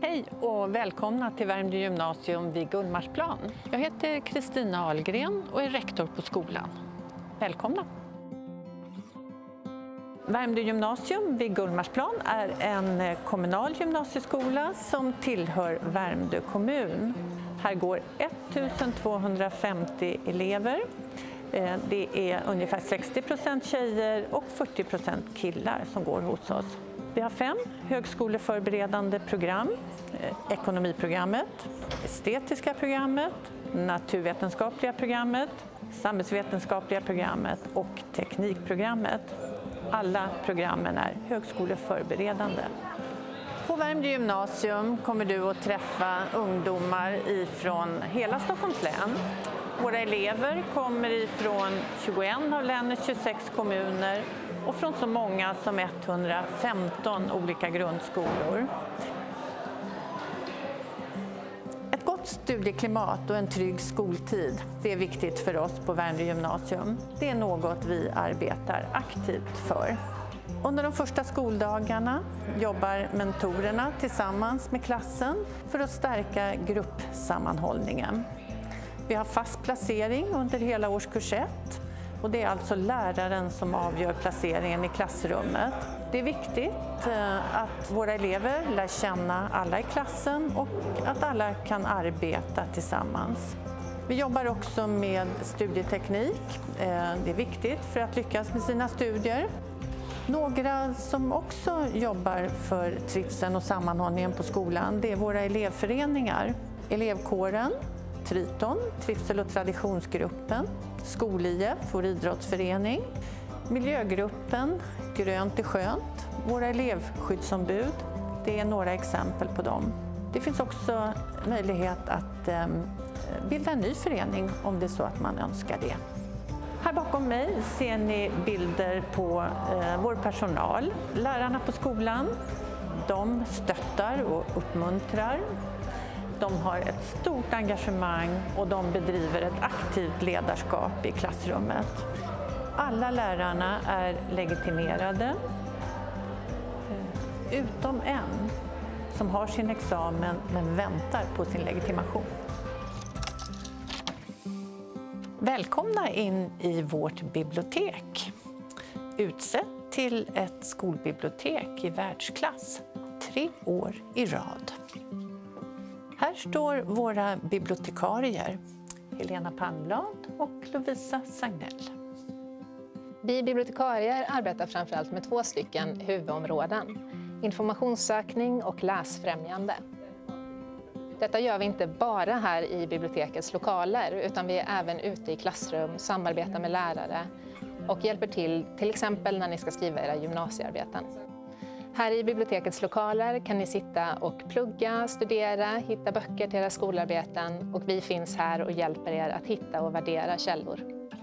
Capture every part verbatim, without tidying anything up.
Hej och välkomna till Värmdö gymnasium vid Gullmarsplan. Jag heter Kristina Ahlgren och är rektor på skolan. Välkomna! Värmdö gymnasium vid Gullmarsplan är en kommunal gymnasieskola som tillhör Värmdö kommun. Här går ettusentvåhundrafemtio elever. Det är ungefär sextio procent tjejer och fyrtio procent killar som går hos oss. Vi har fem högskoleförberedande program. Ekonomiprogrammet, estetiska programmet, naturvetenskapliga programmet, samhällsvetenskapliga programmet och teknikprogrammet. Alla programmen är högskoleförberedande. På Värmdö gymnasium kommer du att träffa ungdomar ifrån hela Stockholms län. Våra elever kommer ifrån tjugoen av länets tjugosex kommuner och från så många som etthundrafemton olika grundskolor. Ett gott studieklimat och en trygg skoltid, det är viktigt för oss på Värmdö gymnasium. Det är något vi arbetar aktivt för. Under de första skoldagarna jobbar mentorerna tillsammans med klassen för att stärka gruppsammanhållningen. Vi har fast placering under hela årskurs ett och det är alltså läraren som avgör placeringen i klassrummet. Det är viktigt att våra elever lär känna alla i klassen och att alla kan arbeta tillsammans. Vi jobbar också med studieteknik. Det är viktigt för att lyckas med sina studier. Några som också jobbar för trivseln och sammanhållningen på skolan, det är våra elevföreningar. Elevkåren, Triton, trivsel- och traditionsgruppen, Skol-I F, vår idrottsförening, miljögruppen, Grönt är skönt, våra elevskyddsombud, det är några exempel på dem. Det finns också möjlighet att eh, bilda en ny förening om det är så att man önskar det. Här bakom mig ser ni bilder på eh, vår personal, lärarna på skolan. De stöttar och uppmuntrar. De har ett stort engagemang och de bedriver ett aktivt ledarskap i klassrummet. Alla lärarna är legitimerade, utom en som har sin examen men väntar på sin legitimation. Välkomna in i vårt bibliotek. Utsett till ett skolbibliotek i världsklass, tre år i rad. Här står våra bibliotekarier, Helena Palmblad och Lovisa Sagnell. Vi bibliotekarier arbetar framförallt med två stycken huvudområden, informationssökning och läsfrämjande. Detta gör vi inte bara här i bibliotekets lokaler utan vi är även ute i klassrum, samarbetar med lärare och hjälper till till exempel när ni ska skriva era gymnasiearbeten. Här i bibliotekets lokaler kan ni sitta och plugga, studera, hitta böcker till era skolarbeten och vi finns här och hjälper er att hitta och värdera källor.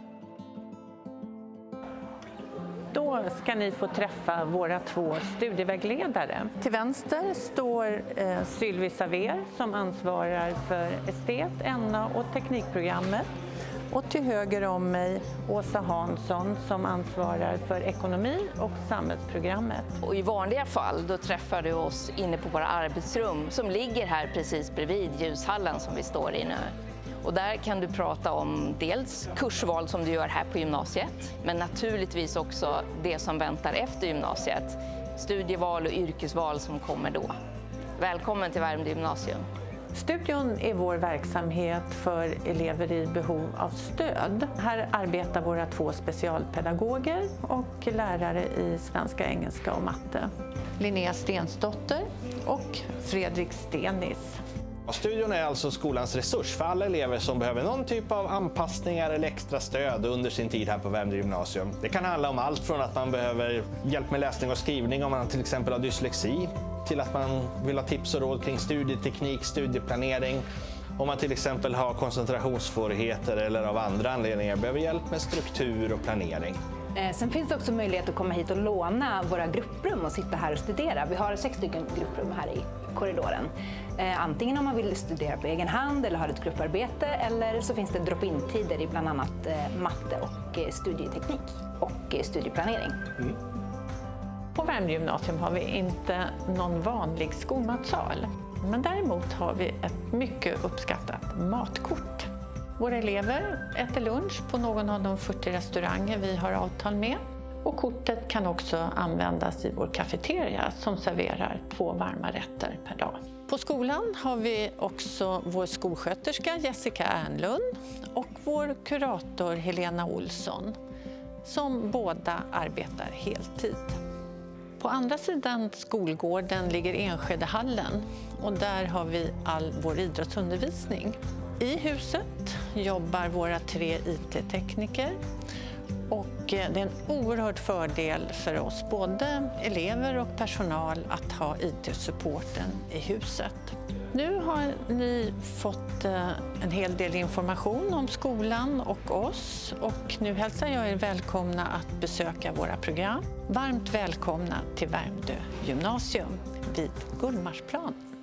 Då ska ni få träffa våra två studievägledare. Till vänster står eh, Sylvie Saver som ansvarar för estet, N A och teknikprogrammet. Och till höger om mig Åsa Hansson som ansvarar för ekonomi och samhällsprogrammet. Och i vanliga fall då träffar du oss inne på våra arbetsrum som ligger här precis bredvid ljushallen som vi står i nu. Och där kan du prata om dels kursval som du gör här på gymnasiet, men naturligtvis också det som väntar efter gymnasiet. Studieval och yrkesval som kommer då. Välkommen till Värmdö gymnasium. Studion är vår verksamhet för elever i behov av stöd. Här arbetar våra två specialpedagoger och lärare i svenska, engelska och matte. Linnea Stensdotter och Fredrik Stenis. Studion är alltså skolans resurs för alla elever som behöver någon typ av anpassningar eller extra stöd under sin tid här på Värmdö gymnasium. Det kan handla om allt från att man behöver hjälp med läsning och skrivning om man till exempel har dyslexi, till att man vill ha tips och råd kring studieteknik, studieplanering. Om man till exempel har koncentrationssvårigheter eller av andra anledningar behöver hjälp med struktur och planering. Sen finns det också möjlighet att komma hit och låna våra grupprum och sitta här och studera. Vi har sex stycken grupprum här i korridoren. Antingen om man vill studera på egen hand eller har ett grupparbete, eller så finns det drop-in-tider i bland annat matte och studieteknik och studieplanering. Mm. På Värmdö gymnasium har vi inte någon vanlig skolmatsal. Men däremot har vi ett mycket uppskattat matkort. Våra elever äter lunch på någon av de fyrtio restauranger vi har avtal med. Och kortet kan också användas i vår kafeteria som serverar två varma rätter per dag. På skolan har vi också vår skolsköterska Jessica Ernlund och vår kurator Helena Olsson som båda arbetar heltid. På andra sidan skolgården ligger Enskedehallen och där har vi all vår idrottsundervisning. I huset jobbar våra tre I T-tekniker. Och det är en oerhörd fördel för oss, både elever och personal, att ha I T-supporten i huset. Nu har ni fått en hel del information om skolan och oss och nu hälsar jag er välkomna att besöka våra program. Varmt välkomna till Värmdö gymnasium vid Gullmarsplan.